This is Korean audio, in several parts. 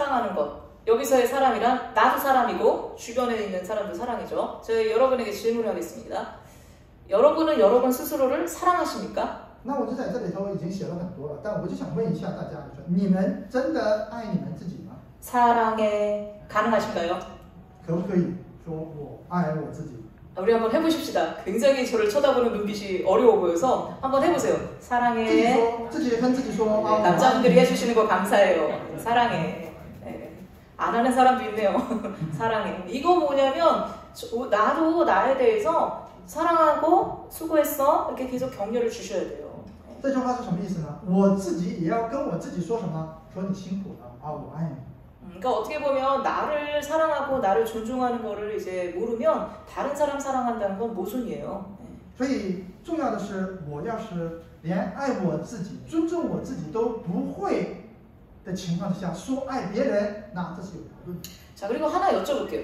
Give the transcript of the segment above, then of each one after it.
사랑하는 것. 여기서의 사람이란 나도 사람이고 주변에 있는 사람도 사랑이죠. 제가 여러분에게 질문을 하겠습니다. 여러분은 여러분 스스로를 사랑하십니까? 那我就在这里头已经写了很多了，但我就想问一下大家，说你们真的爱你们自己吗？ 사랑해 가능하신가요? 可不可以说我爱我自己？ 우리 한번 해보십시다. 굉장히 저를 쳐다보는 눈빛이 어려워 보여서 한번 해보세요. 自己 사랑해. 说，自己跟自己说啊， 남자분들이 해주시는 거 감사해요. 사랑해. 네. 안 하는 사람도 있네요. 사랑해. 이거 뭐냐면 나도 나에 대해서 사랑하고 수고했어 이렇게 계속 격려를 주셔야 돼요. 这句话是什么意思呢？我自己也要跟我自己说什么？说你辛苦了啊，我爱你。 그러니까 어떻게 보면 나를 사랑하고 나를 존중하는 거를 이제 모르면 다른 사람 사랑한다는 건 모순이에요. 所以重要的是，我要是连爱我自己、尊重我自己都不会的情况之下，说爱别人，那这是有矛盾的。 자 그리고 하나 여쭤볼게요.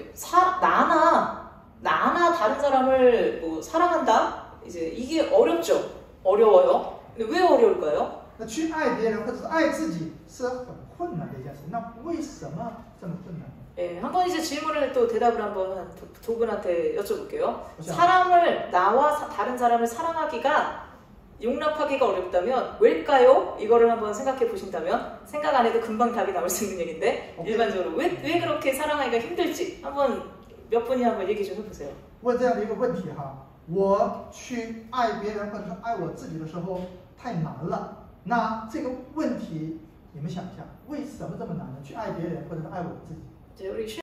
나나 다른 사람을 뭐 사랑한다? 이제 이게 어렵죠? 어려워요? 근데 왜 어려울까요? 那去爱别人或者是爱自己是很困难的一件事，那为什么这么困难？ 예, 한번 이제 질문을 또 대답을 한번 두 분한테 여쭤볼게요. 사람을 나와 다른 사람을 사랑하기가 용납하기가 어렵다면 왜일까요? 이거를 한번 생각해 보신다면 생각 안 해도 금방 답이 나올 수 있는 얘기인데 일반적으로 왜 그렇게 사랑하기가 힘들지 한번 몇 분이 한번 얘기 좀 해보세요. 问这样的一个问题哈，我去爱別人或者是愛我自己的時候太難了。那這個問題你們想一下，為什麼這麼難呢？去愛別人或者是愛我自己？ 이제 우리